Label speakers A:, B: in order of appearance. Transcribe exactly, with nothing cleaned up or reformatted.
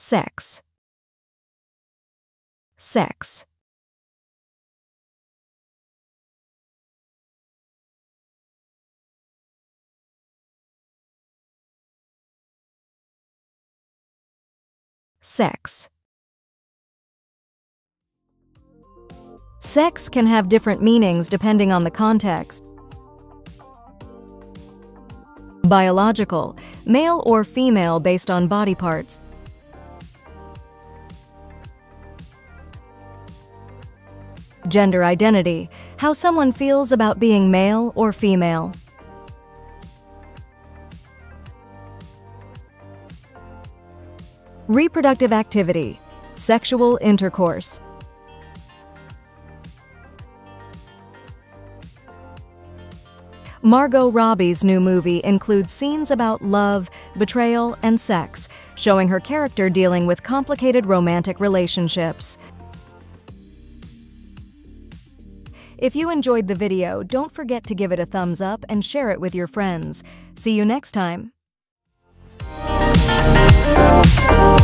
A: Sex. Sex. Sex. Sex can have different meanings depending on the context. Biological, male or female based on body parts. Gender identity, how someone feels about being male or female. Reproductive activity, sexual intercourse. Margot Robbie's new movie includes scenes about love, betrayal, and sex, showing her character dealing with complicated romantic relationships. If you enjoyed the video, don't forget to give it a thumbs up and share it with your friends. See you next time.